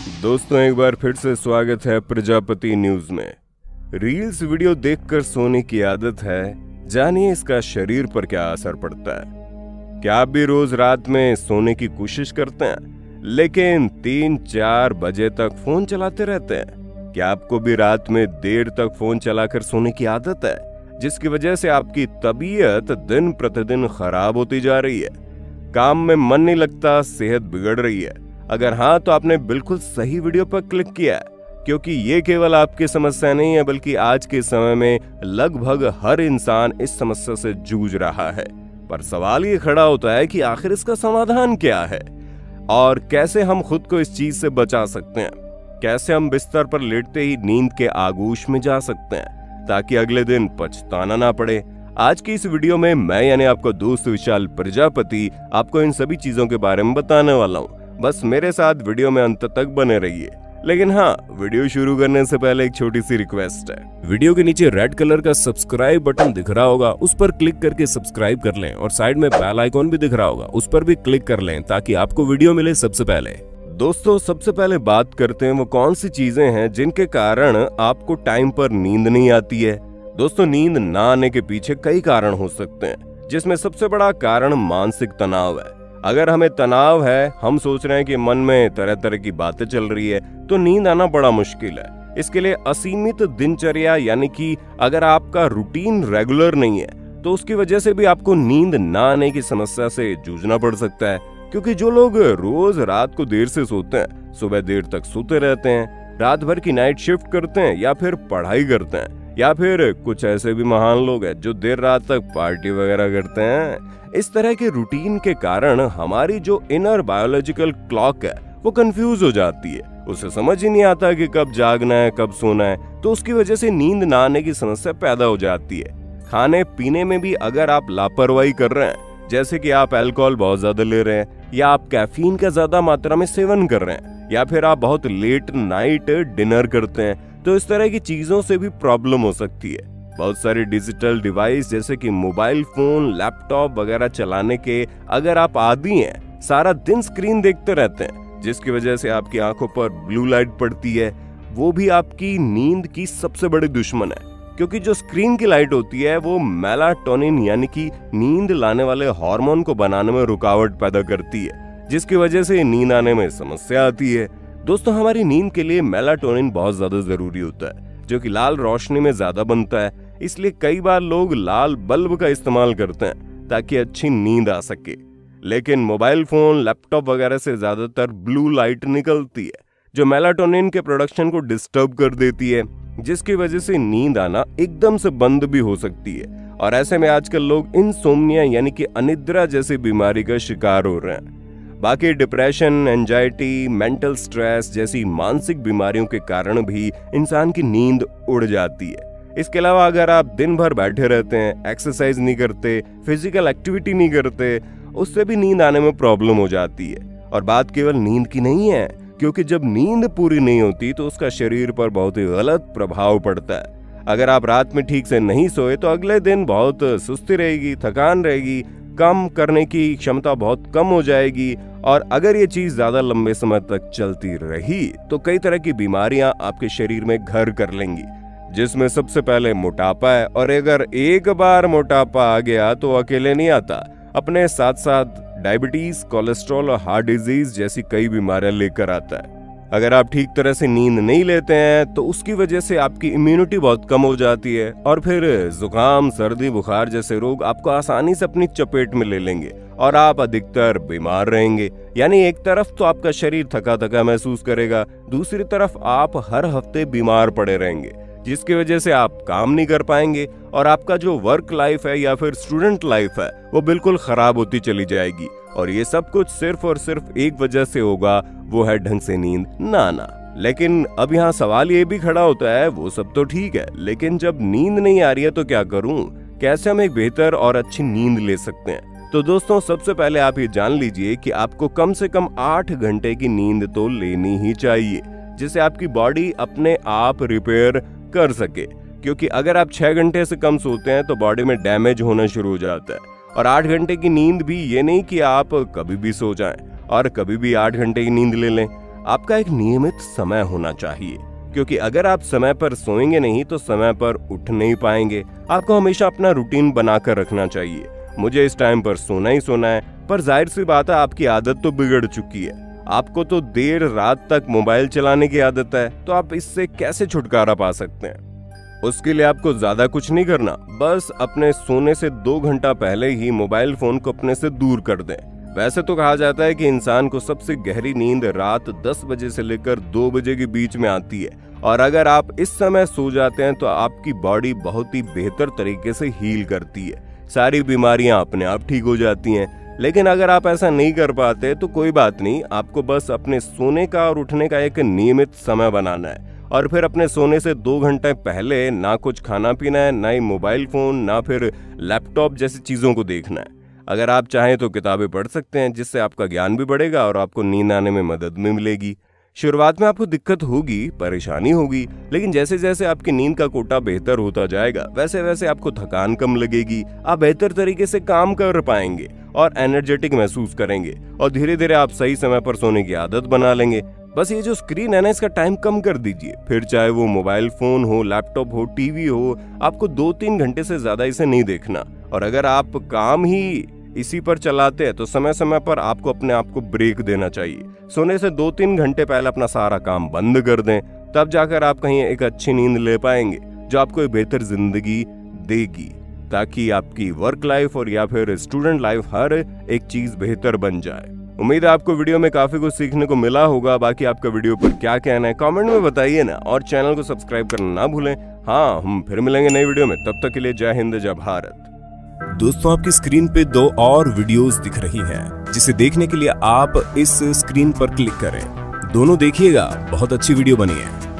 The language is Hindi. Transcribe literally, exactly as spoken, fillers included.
दोस्तों, एक बार फिर से स्वागत है प्रजापति न्यूज में। रील्स वीडियो देखकर सोने की आदत है, जानिए इसका शरीर पर क्या असर पड़ता है। क्या आप भी रोज रात में सोने की कोशिश करते हैं, लेकिन तीन चार बजे तक फोन चलाते रहते हैं? क्या आपको भी रात में देर तक फोन चलाकर सोने की आदत है, जिसकी वजह से आपकी तबीयत दिन प्रतिदिन खराब होती जा रही है? काम में मन नहीं लगता, सेहत बिगड़ रही है? अगर हाँ, तो आपने बिल्कुल सही वीडियो पर क्लिक किया है, क्योंकि ये केवल आपकी समस्या नहीं है, बल्कि आज के समय में लगभग हर इंसान इस समस्या से जूझ रहा है। पर सवाल ये खड़ा होता है कि आखिर इसका समाधान क्या है और कैसे हम खुद को इस चीज से बचा सकते हैं। कैसे हम बिस्तर पर लेटते ही नींद के आगोश में जा सकते हैं, ताकि अगले दिन पछताना ना पड़े। आज की इस वीडियो में मैं यानी आपका दोस्त विशाल प्रजापति आपको इन सभी चीजों के बारे में बताने वाला हूँ। बस मेरे साथ वीडियो में अंत तक बने रहिए। लेकिन हाँ, वीडियो शुरू करने से पहले एक छोटी सी रिक्वेस्ट है। वीडियो के नीचे रेड कलर का सब्सक्राइब बटन दिख रहा होगा, उस पर क्लिक करके सब्सक्राइब कर लें, और साइड में बेल आइकॉन भी दिख रहा होगा, उस पर भी क्लिक कर लें, ताकि आपको वीडियो मिले सबसे पहले। दोस्तों, सबसे पहले बात करते हैं वो कौन सी चीजें हैं जिनके कारण आपको टाइम पर नींद नहीं आती है। दोस्तों, नींद ना आने के पीछे कई कारण हो सकते हैं, जिसमें सबसे बड़ा कारण मानसिक तनाव है। अगर हमें तनाव है, हम सोच रहे हैं कि मन में तरह तरह की बातें चल रही है, तो नींद आना बड़ा मुश्किल है। इसके लिए असीमित दिनचर्या, यानी कि अगर आपका रूटीन रेगुलर नहीं है, तो उसकी वजह से भी आपको नींद ना आने की समस्या से जूझना पड़ सकता है। क्योंकि जो लोग रोज रात को देर से सोते हैं, सुबह देर तक सोते रहते हैं, रात भर की नाइट शिफ्ट करते हैं, या फिर पढ़ाई करते हैं, या फिर कुछ ऐसे भी महान लोग हैं जो देर रात तक पार्टी वगैरह करते हैं, इस तरह के रूटीन के कारण हमारी जो इनर बायोलॉजिकल क्लॉक है वो कंफ्यूज हो जाती है। उसे समझ ही नहीं आता कि कब जागना है, कब सोना है, तो उसकी वजह से नींद ना आने की समस्या पैदा हो जाती है। खाने पीने में भी अगर आप लापरवाही कर रहे हैं, जैसे कि आप अल्कोहल बहुत ज्यादा ले रहे हैं, या आप कैफीन का ज्यादा मात्रा में सेवन कर रहे हैं, या फिर आप बहुत लेट नाइट डिनर करते हैं, तो इस तरह की चीजों से भी प्रॉब्लम हो सकती है। बहुत सारे डिजिटल डिवाइस जैसे कि मोबाइल फोन, लैपटॉप वगैरह चलाने के अगर आप आदी हैं, सारा दिन स्क्रीन देखते रहते हैं, जिसकी वजह से आपकी आंखों पर ब्लू लाइट पड़ती है, वो भी आपकी नींद की सबसे बड़ी दुश्मन है। क्योंकि जो स्क्रीन की लाइट होती है वो मेलाटोनिन यानी कि नींद लाने वाले हार्मोन को बनाने में रुकावट पैदा करती है, जिसकी वजह से नींद आने में समस्या आती है। दोस्तों, हमारी नींद के लिए मेलाटोनिन बहुत ज्यादा जरूरी होता है, जो कि लाल रोशनी में ज्यादा बनता है। इसलिए कई बार लोग लाल बल्ब का इस्तेमाल करते हैं ताकि अच्छी नींद आ सके। लेकिन मोबाइल फोन, लैपटॉप वगैरह से ज्यादातर ब्लू लाइट निकलती है, जो मेलाटोनिन के प्रोडक्शन को डिस्टर्ब कर देती है, जिसकी वजह से नींद आना एकदम से बंद भी हो सकती है। और ऐसे में आजकल लोग इंसोम्निया यानी कि अनिद्रा जैसी बीमारी का शिकार हो रहे हैं। बाकी डिप्रेशन, एंजाइटी, मेंटल स्ट्रेस जैसी मानसिक बीमारियों के कारण भी इंसान की नींद उड़ जाती है। इसके अलावा अगर आप दिन भर बैठे रहते हैं, एक्सरसाइज नहीं करते, फिजिकल एक्टिविटी नहीं करते, उससे भी नींद आने में प्रॉब्लम हो जाती है। और बात केवल नींद की नहीं है, क्योंकि जब नींद पूरी नहीं होती तो उसका शरीर पर बहुत ही गलत प्रभाव पड़ता है। अगर आप रात में ठीक से नहीं सोए तो अगले दिन बहुत सुस्ती रहेगी, थकान रहेगी, काम करने की क्षमता बहुत कम हो जाएगी। और अगर ये चीज ज्यादा लंबे समय तक चलती रही तो कई तरह की बीमारियां आपके शरीर में घर कर लेंगी, जिसमें सबसे पहले मोटापा है। और अगर एक बार मोटापा आ गया तो अकेले नहीं आता, अपने साथ साथ डायबिटीज, कोलेस्ट्रॉल और हार्ट डिजीज जैसी कई बीमारियां लेकर आता है। अगर आप ठीक तरह से नींद नहीं लेते हैं तो उसकी वजह से आपकी इम्यूनिटी बहुत कम हो जाती है, और फिर जुकाम, सर्दी, बुखार जैसे रोग आपको आसानी से अपनी चपेट में ले लेंगे और आप अधिकतर बीमार रहेंगे। यानी एक तरफ तो आपका शरीर थका थका महसूस करेगा, दूसरी तरफ आप हर हफ्ते बीमार पड़े रहेंगे, जिसकी वजह से आप काम नहीं कर पाएंगे, और आपका जो वर्क लाइफ है या फिर स्टूडेंट लाइफ है वो बिल्कुल खराब होती चली जाएगी। और ये सब कुछ सिर्फ और सिर्फ एक वजह से होगा, वो है ढंग से नींद ना आना। लेकिन अब यहाँ सवाल ये भी खड़ा होता है, वो सब तो ठीक है, लेकिन जब नींद नहीं आ रही है तो क्या करूं? कैसे हम एक बेहतर और अच्छी नींद ले सकते हैं? तो दोस्तों, सबसे पहले आप ये जान लीजिए कि आपको कम से कम आठ घंटे की नींद तो लेनी ही चाहिए, जिससे आपकी बॉडी अपने आप रिपेयर कर सके। क्योंकि अगर आप छह घंटे से कम सोते हैं तो बॉडी में डैमेज होना शुरू हो जाता है। और आठ घंटे की नींद भी ये नहीं कि आप कभी भी सो जाएं और कभी भी आठ घंटे की नींद ले लें। आपका एक नियमित समय होना चाहिए, क्योंकि अगर आप समय पर सोएंगे नहीं तो समय पर उठ नहीं पाएंगे। आपको हमेशा अपना रूटीन बनाकर रखना चाहिए। मुझे इस टाइम पर सोना ही सोना है, पर जाहिर सी बात है आपकी आदत तो बिगड़ चुकी है। आपको तो देर रात तक मोबाइल चलाने की आदत है, तो आप इससे कैसे छुटकारा पा सकते हैं? उसके लिए आपको ज्यादा कुछ नहीं करना, बस अपने सोने से दो घंटा पहले ही मोबाइल फोन को अपने से दूर कर दें। वैसे तो कहा जाता है कि इंसान को सबसे गहरी नींद रात दस बजे से लेकर दो बजे के बीच में आती है, और अगर आप इस समय सो जाते हैं तो आपकी बॉडी बहुत ही बेहतर तरीके से हील करती है, सारी बीमारियां अपने आप ठीक हो जाती हैं। लेकिन अगर आप ऐसा नहीं कर पाते तो कोई बात नहीं, आपको बस अपने सोने का और उठने का एक नियमित समय बनाना है, और फिर अपने सोने से दो घंटे पहले ना कुछ खाना पीना है, ना ही मोबाइल फोन, ना फिर लैपटॉप जैसी चीजों को देखना है। अगर आप चाहें तो किताबें पढ़ सकते हैं, जिससे आपका ज्ञान भी बढ़ेगा और आपको नींद आने में मदद भी मिलेगी। शुरुआत में आपको दिक्कत होगी, परेशानी होगी, लेकिन जैसे जैसे आपकी नींद का कोटा बेहतर होता जाएगा वैसे वैसे आपको थकान कम लगेगी, आप बेहतर तरीके से काम कर पाएंगे और एनर्जेटिक महसूस करेंगे, और धीरे धीरे आप सही समय पर सोने की आदत बना लेंगे। बस ये जो स्क्रीन है ना, इसका टाइम कम कर दीजिए। फिर चाहे वो मोबाइल फोन हो, लैपटॉप हो, टीवी हो, आपको दो तीन घंटे से ज्यादा इसे नहीं देखना। और अगर आप काम ही इसी पर चलाते हैं तो समय समय पर आपको अपने आप को ब्रेक देना चाहिए। सोने से दो तीन घंटे पहले अपना सारा काम बंद कर दें, तब जाकर आप कहीं एक अच्छी नींद ले पाएंगे जो आपको एक बेहतर जिंदगी देगी, ताकि आपकी वर्क लाइफ और या फिर स्टूडेंट लाइफ हर एक चीज बेहतर बन जाए। उम्मीद है आपको वीडियो में काफी कुछ सीखने को मिला होगा। बाकी आपका वीडियो पर क्या कहना है कमेंट में बताइए ना, और चैनल को सब्सक्राइब करना ना भूलें। हाँ, हम फिर मिलेंगे नई वीडियो में, तब तक के लिए जय हिंद, जय भारत। दोस्तों, आपकी स्क्रीन पे दो और वीडियोस दिख रही हैं, जिसे देखने के लिए आप इस स्क्रीन पर क्लिक करें। दोनों देखिएगा, बहुत अच्छी वीडियो बनी है।